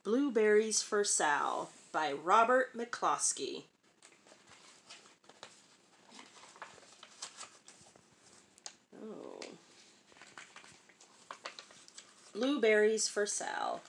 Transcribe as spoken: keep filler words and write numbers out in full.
Blueberries for Sal by Robert McCloskey. Oh. Blueberries for Sal.